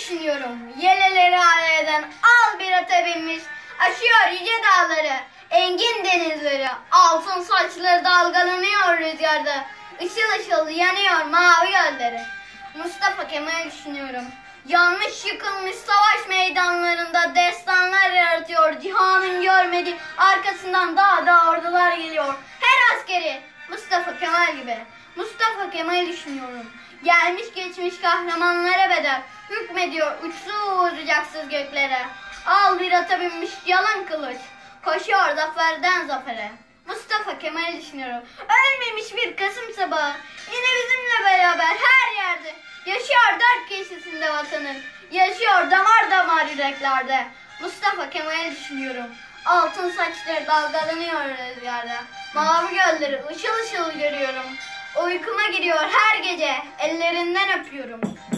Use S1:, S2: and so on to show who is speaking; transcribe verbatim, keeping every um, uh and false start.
S1: düşünüyorum. Yeleleri aleden al bir ata binmiş, aşıyor yüce dağları, engin denizleri, altın saçları dalgalanıyor rüzgarda, ışıl ışıl yanıyor mavi gölleri. Mustafa Kemal'i düşünüyorum. Yanmış yıkılmış savaş meydanlarında destanlar yaratıyor, cihanın görmediği arkasından dağ dağ ordular geliyor. Her askeri Mustafa Kemal gibi. Mustafa Kemal'i düşünüyorum. Gelmiş geçmiş kahramanlara bedel, hükmediyor uçsuz bucaksız göklere. Al bir ata binmiş yalın kılıç, koşuyor zaferden zafere. Mustafa Kemal'i düşünüyorum. Ölmemiş bir Kasım sabahı, yine bizimle beraber her yerde. Yaşıyor dört köşesinde vatanın, yaşıyor damar damar yüreklerde. Mustafa Kemal'i düşünüyorum. Altın saçları dalgalanıyor rüzgarda, mavi gölleri ışıl ışıl görüyorum. Uykuma giriyor her gece, ellerinden öpüyorum.